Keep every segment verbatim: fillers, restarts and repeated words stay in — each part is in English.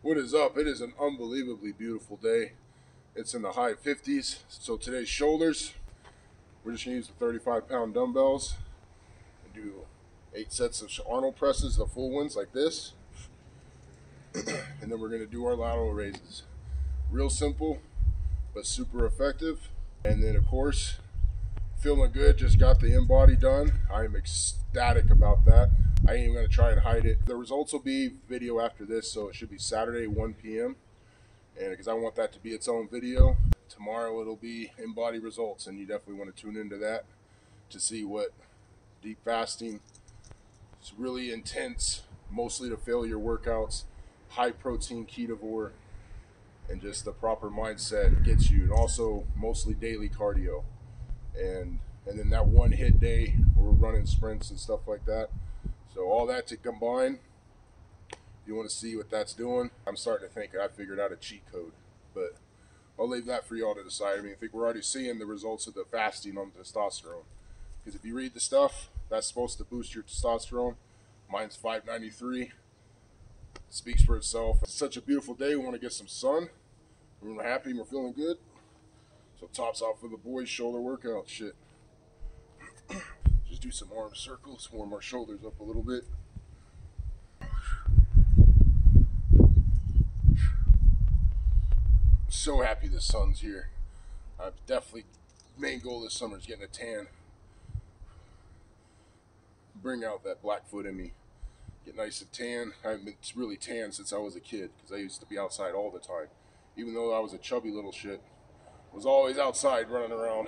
What is up? It is an unbelievably beautiful day. It's in the high fifties. So today's shoulders, we're just gonna use the thirty-five pound dumbbells and do eight sets of Arnold presses, the full ones like this. And then we're gonna do our lateral raises. Real simple, but super effective. And then of course, feeling good, just got the in-body done. I am ecstatic about that. I ain't even gonna try and hide it. The results will be video after this, so it should be Saturday, one P M And because I want that to be its own video. Tomorrow it'll be in-body results, and you definitely want to tune into that to see what deep fasting, it's really intense, mostly to failure workouts, high protein ketovore, and just the proper mindset gets you, and also mostly daily cardio. And and then that one hit day where we're running sprints and stuff like that. So all that to combine, you want to see what that's doing. I'm starting to think I figured out a cheat code, but I'll leave that for y'all to decide. I mean, I think we're already seeing the results of the fasting on testosterone. Because if you read the stuff, that's supposed to boost your testosterone. Mine's five ninety-three. It speaks for itself. It's such a beautiful day. We want to get some sun. We're happy. We're feeling good. So tops off with the boys' shoulder workout shit. Just do some arm circles, warm our shoulders up a little bit. So happy the sun's here. I've definitely, main goal this summer is getting a tan. Bring out that Blackfoot in me. Get nice and tan. I haven't been really tan since I was a kid because I used to be outside all the time. Even though I was a chubby little shit, I was always outside running around.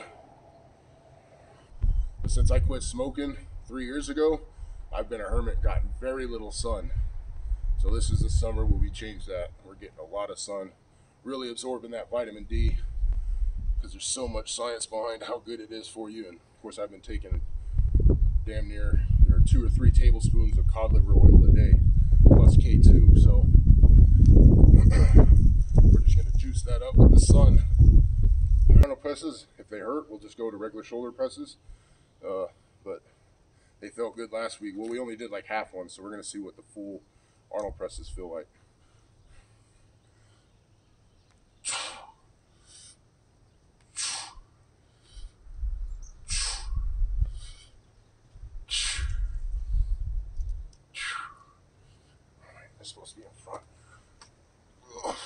But since I quit smoking three years ago, I've been a hermit, gotten very little sun. So this is the summer where we change that. We're getting a lot of sun, really absorbing that vitamin D, because there's so much science behind how good it is for you. And of course, I've been taking damn near or two or three tablespoons of cod liver oil a day, plus K two. So we're just gonna juice that up with the sun. Arnold presses, if they hurt, we'll just go to regular shoulder presses. Uh, but they felt good last week. Well, we only did like half one, so we're gonna see what the full Arnold presses feel like. It's supposed to be in front. Ugh.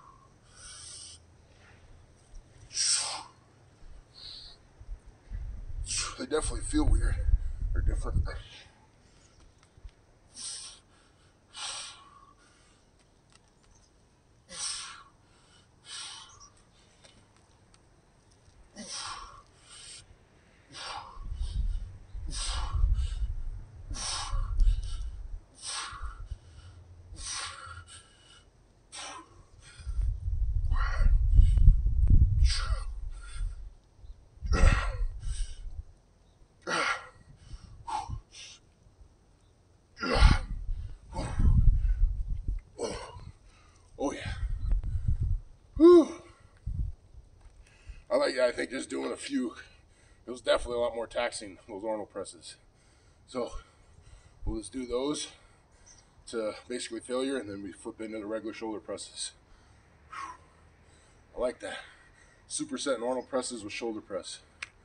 They definitely feel weird or different. I like, I think just doing a few, it was definitely a lot more taxing, those Arnold presses. So we'll just do those to basically failure, and then we flip into the regular shoulder presses. I like that. Superset and Arnold presses with shoulder press.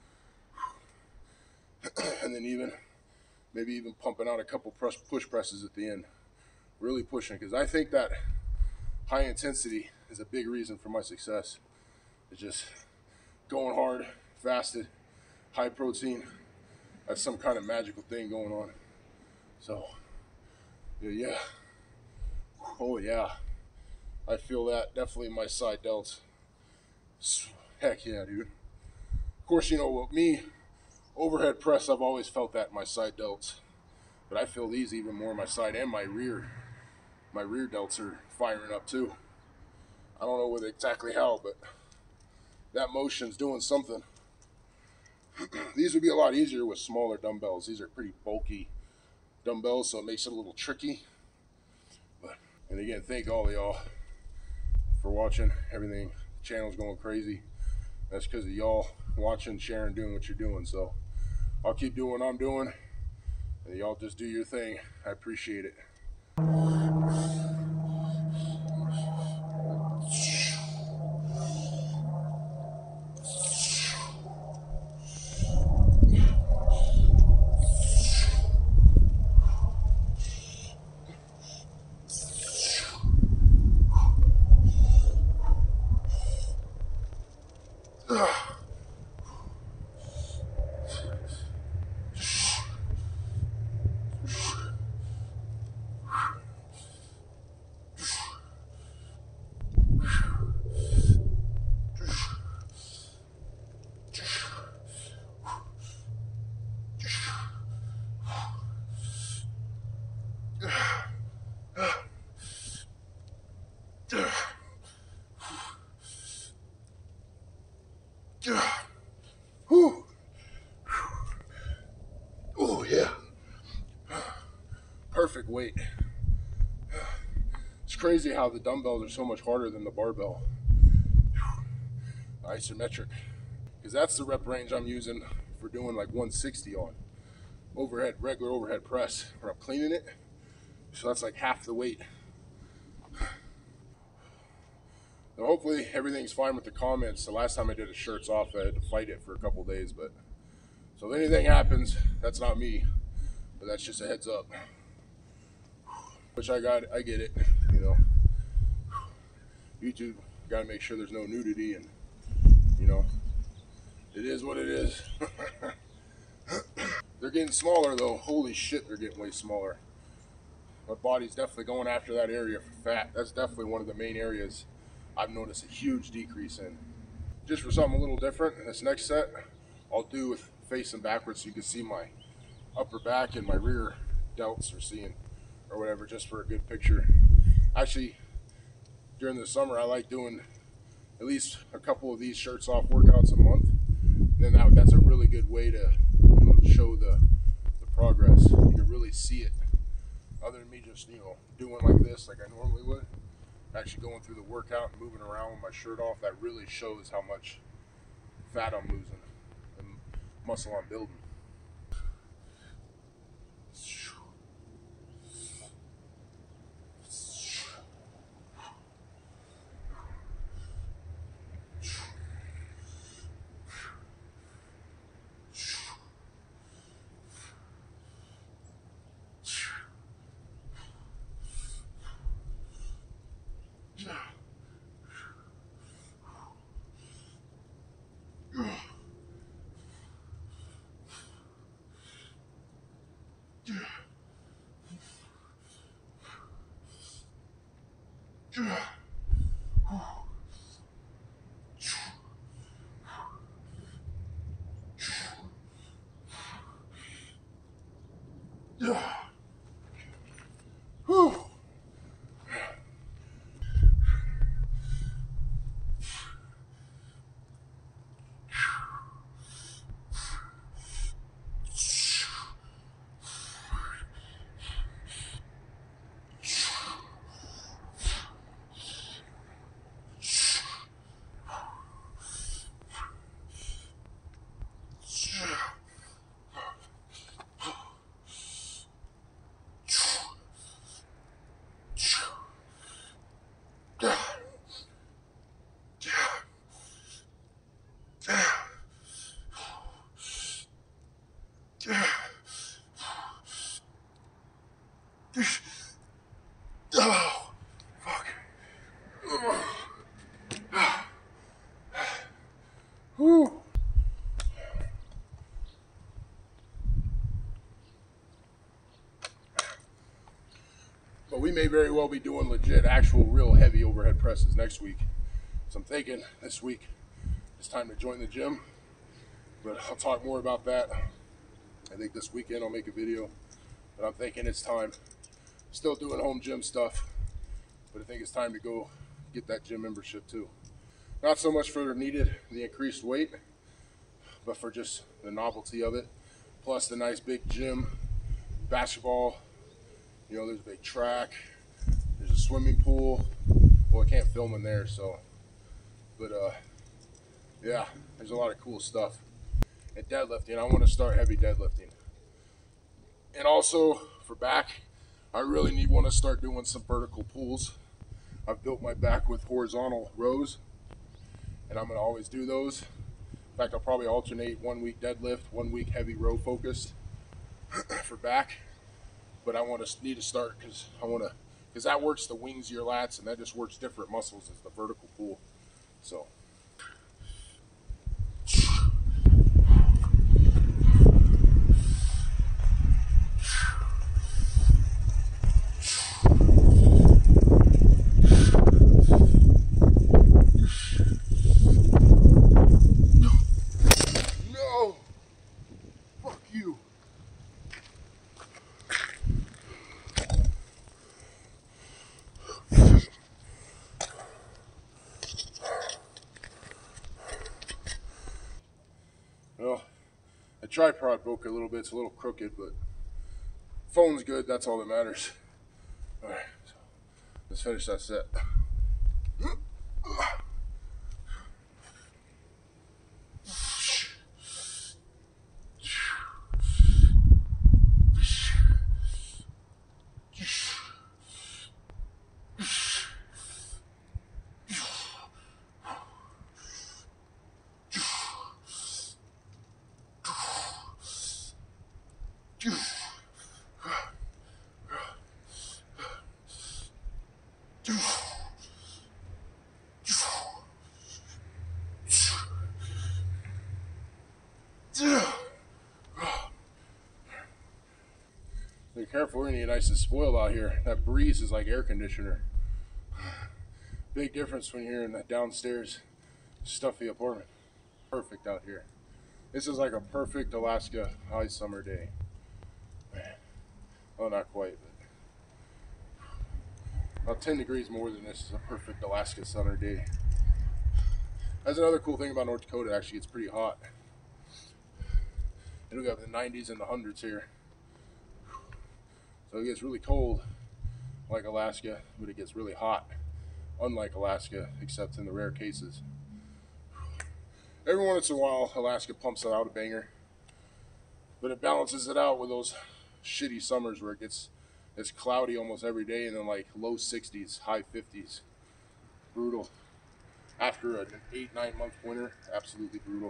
And then even, maybe even pumping out a couple press, push presses at the end. Really pushing, because I think that high intensity is a big reason for my success. It's just going hard, fasted, high protein. That's some kind of magical thing going on. So, yeah, yeah. Oh yeah. I feel that definitely in my side delts. Heck yeah, dude. Of course, you know what, me, overhead press, I've always felt that in my side delts. But I feel these even more in my side and my rear. My rear delts are firing up too. I don't know what exactly how, but that motion's doing something. These would be a lot easier with smaller dumbbells. These are pretty bulky dumbbells, so it makes it a little tricky. But, and again, thank all of y'all for watching. Everything, the channel's going crazy. That's because of y'all watching, sharing, doing what you're doing. So I'll keep doing what I'm doing, and y'all just do your thing. I appreciate it. isometric weight. It's crazy how the dumbbells are so much harder than the barbell. Isometric, because that's the rep range I'm using for doing like one sixty on overhead, regular overhead press when I'm cleaning it. So that's like half the weight. Now hopefully everything's fine with the comments. The last time I did a shirts off, I had to fight it for a couple days, but so if anything happens, that's not me, but that's just a heads up. Which I got, I get it, you know. YouTube, got to make sure there's no nudity, and you know, it is what it is. They're getting smaller though. Holy shit, they're getting way smaller. My body's definitely going after that area for fat. That's definitely one of the main areas I've noticed a huge decrease in. Just for something a little different, this next set I'll do with facing backwards so you can see my upper back and my rear delts are seeing, or whatever, just for a good picture. Actually, during the summer I like doing at least a couple of these shirts off workouts a month. And then that, that's a really good way to, you know, show the, the progress. You can really see it. Other than me just, you know, doing like this like I normally would. Actually going through the workout and moving around with my shirt off, that really shows how much fat I'm losing and muscle I'm building. Oh, fuck. Whew. But we may very well be doing legit, actual, real heavy overhead presses next week. So I'm thinking this week it's time to join the gym. But I'll talk more about that. I think this weekend I'll make a video. But I'm thinking it's time. Still doing home gym stuff, but I think it's time to go get that gym membership too. Not so much for needed the increased weight, but for just the novelty of it. Plus the nice big gym, basketball, you know, there's a big track, there's a swimming pool. Well, I can't film in there, so, but uh, yeah, there's a lot of cool stuff. And deadlifting, I want to start heavy deadlifting. And also for back, I really need want to start doing some vertical pulls. I've built my back with horizontal rows, and I'm going to always do those. In fact, I'll probably alternate one week deadlift, one week heavy row focused for back. But I want to need to start because I want to, because that works the wings of your lats, and that just works different muscles as the vertical pull. So. Well, the tripod broke a little bit. It's a little crooked, but phone's good. That's all that matters. Let's finish that set. Be careful, we're gonna get nice and spoiled out here. That breeze is like air conditioner. Big difference when you're in that downstairs stuffy apartment. Perfect out here. This is like a perfect Alaska high summer day. Man. Well, not quite, but about ten degrees more than this is a perfect Alaska summer day. That's another cool thing about North Dakota. Actually, it's pretty hot. It'll go up in the nineties and the hundreds here. So it gets really cold like Alaska, but it gets really hot unlike Alaska, except in the rare cases. Every once in a while, Alaska pumps out a banger, but it balances it out with those shitty summers where it gets it's cloudy almost every day and then like low sixties, high fifties. Brutal. After an eight, nine month winter, absolutely brutal.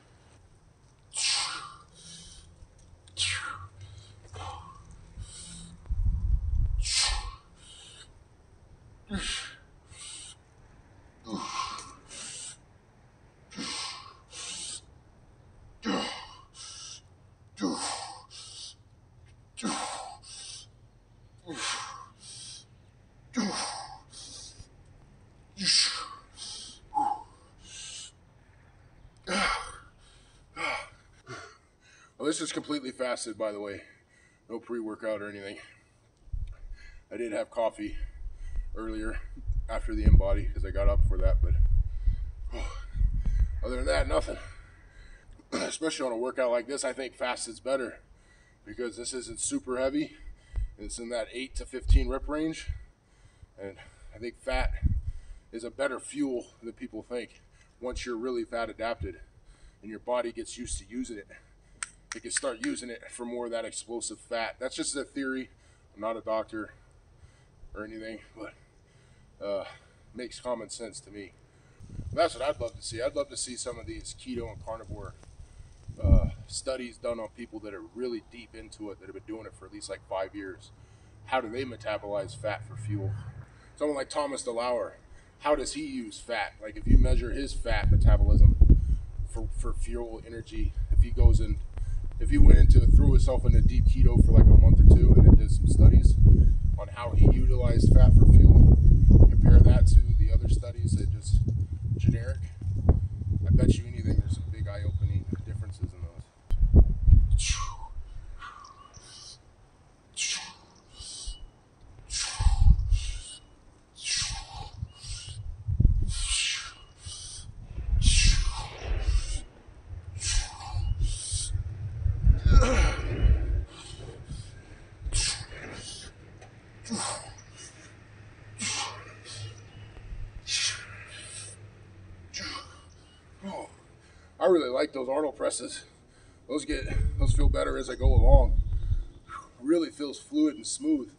Well, this is completely fasted, by the way. No pre-workout or anything. I did have coffee earlier after the in-body because I got up for that, but oh, other than that, nothing. Especially on a workout like this, I think fasted's better because this isn't super heavy. It's in that eight to fifteen rep range, and I think fat is a better fuel than people think. Once you're really fat adapted and your body gets used to using it, you can start using it for more of that explosive fat. That's just a theory. I'm not a doctor or anything, but uh, makes common sense to me. That's what I'd love to see. I'd love to see some of these keto and carnivore uh, studies done on people that are really deep into it, that have been doing it for at least like five years. How do they metabolize fat for fuel? Someone like Thomas DeLauer, how does he use fat? Like if you measure his fat metabolism for, for fuel, energy, if he goes in, if he went into, threw himself into deep keto for like a month or two and then did some studies on how he utilized fat for fuel, compare that to the other studies that just generic, I bet you anything there's some big eye-opening differences in those. I really like those Arnold presses. Those get, those feel better as I go along. Really feels fluid and smooth.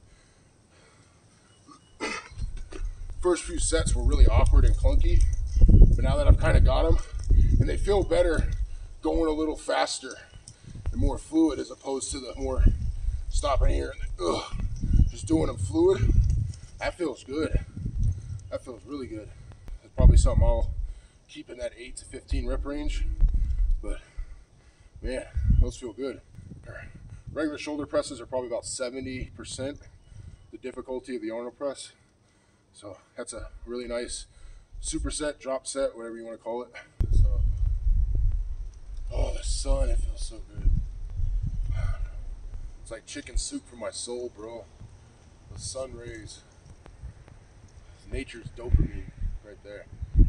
First few sets were really awkward and clunky, but now that I've kind of got them, and they feel better going a little faster and more fluid as opposed to the more stopping here and then, ugh, just doing them fluid. That feels good. That feels really good. It's probably something I'll keep in that eight to fifteen rep range, but man, those feel good. Regular shoulder presses are probably about seventy percent the difficulty of the Arnold press. So that's a really nice superset, drop set, whatever you want to call it. So, oh, the sun, it feels so good. It's like chicken soup for my soul, bro. The sun rays. Nature's dopamine right there.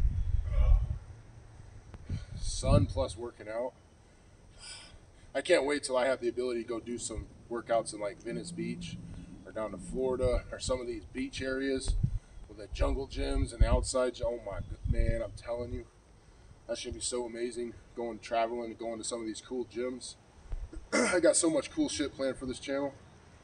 Sun plus working out. I can't wait till I have the ability to go do some workouts in like Venice Beach or down to Florida or some of these beach areas with the jungle gyms and the outside. Oh my man, I'm telling you, that's gonna be so amazing. Going traveling and going to some of these cool gyms. I got so much cool shit planned for this channel.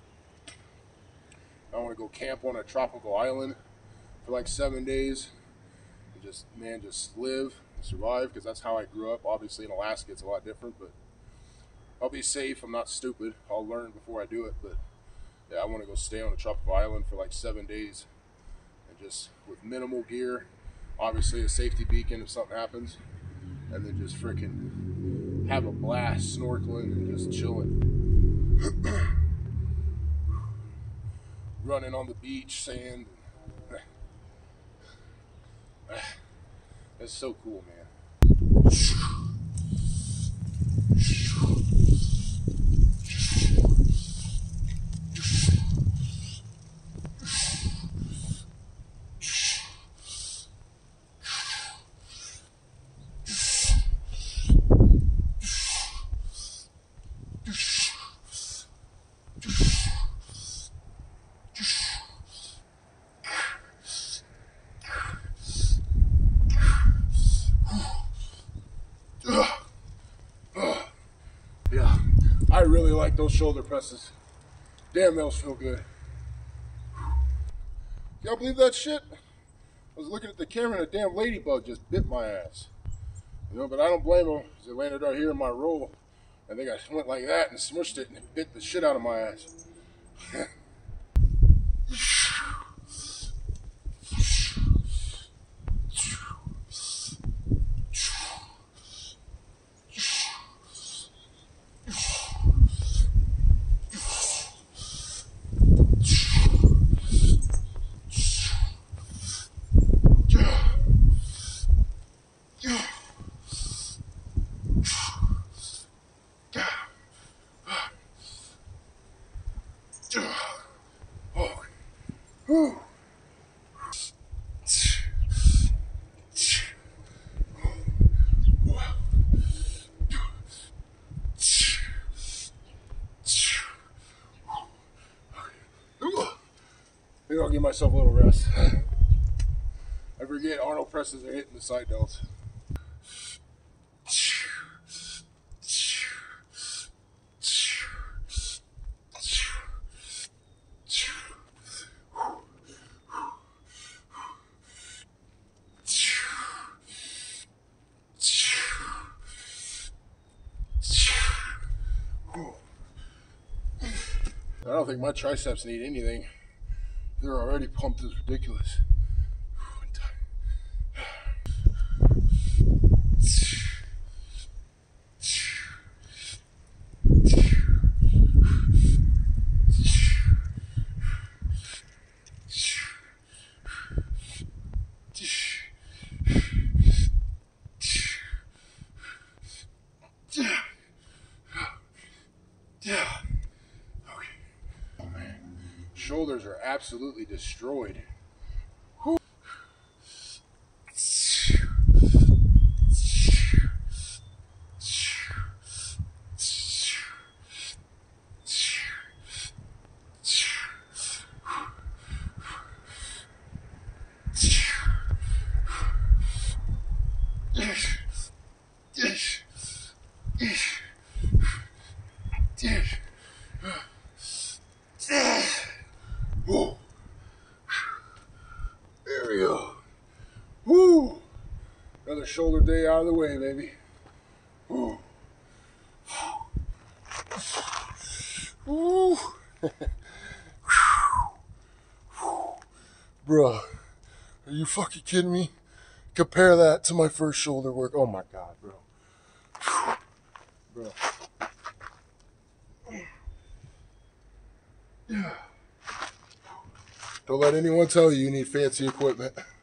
I want to go camp on a tropical island for like seven days and just, man, just live and survive, because that's how I grew up. Obviously in Alaska it's a lot different, but I'll be safe. I'm not stupid. I'll learn before I do it. But yeah, I want to go stay on a tropical island for like seven days and just with minimal gear, obviously a safety beacon if something happens, and then just freaking have a blast snorkeling and just chilling. Running on the beach, sand. That's so cool, man. Yeah, I really like those shoulder presses. Damn, those feel good. Y'all believe that shit? I was looking at the camera and a damn ladybug just bit my ass. You know, but I don't blame them, because it landed right here in my roll. I think I went like that and smushed it and it bit the shit out of my ass. Whew. Maybe I'll give myself a little rest. I forget Arnold presses are hitting the side delts. I don't think my triceps need anything. They're already pumped as ridiculous. Yeah. Okay. Oh man. Shoulders are absolutely destroyed. Whew. Whoa. There we go. Woo! Another shoulder day out of the way, baby. Woo. Woo. Bruh, are you fucking kidding me? Compare that to my first shoulder work. Oh my God, bro. Bro. Yeah. Don't let anyone tell you you need fancy equipment.